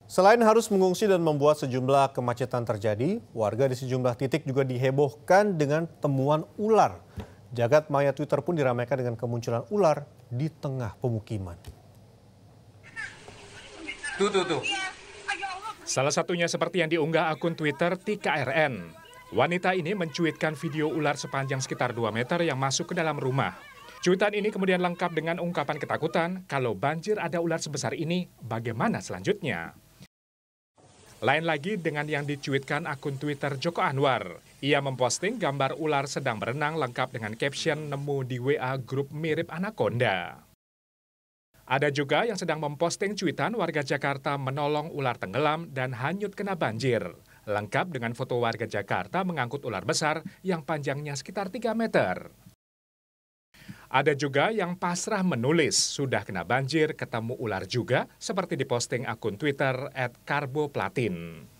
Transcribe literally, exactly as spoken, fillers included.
Selain harus mengungsi dan membuat sejumlah kemacetan terjadi, warga di sejumlah titik juga dihebohkan dengan temuan ular. Jagat maya Twitter pun diramaikan dengan kemunculan ular di tengah pemukiman. Tuh, tuh, tuh. Salah satunya seperti yang diunggah akun Twitter T K R N. Wanita ini mencuitkan video ular sepanjang sekitar dua meter yang masuk ke dalam rumah. Cuitan ini kemudian lengkap dengan ungkapan ketakutan, kalau banjir ada ular sebesar ini, bagaimana selanjutnya? Lain lagi dengan yang dicuitkan akun Twitter Joko Anwar. Ia memposting gambar ular sedang berenang lengkap dengan caption nemu di W A grup mirip anaconda. Ada juga yang sedang memposting cuitan warga Jakarta menolong ular tenggelam dan hanyut kena banjir. Lengkap dengan foto warga Jakarta mengangkut ular besar yang panjangnya sekitar tiga meter. Ada juga yang pasrah menulis, sudah kena banjir, ketemu ular juga, seperti diposting akun Twitter at karboplatin.